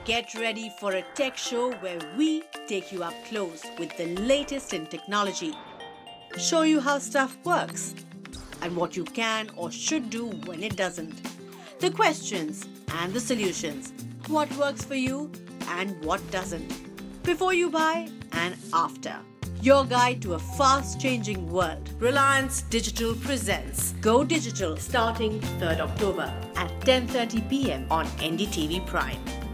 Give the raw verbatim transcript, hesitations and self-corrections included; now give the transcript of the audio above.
Get ready for a tech show where we take you up close with the latest in technology, show you how stuff works, and what you can or should do when it doesn't. The questions and the solutions. What works for you and what doesn't. Before you buy and after. Your guide to a fast-changing world. Reliance Digital presents Go Digital starting third October at ten thirty p m on N D T V Prime.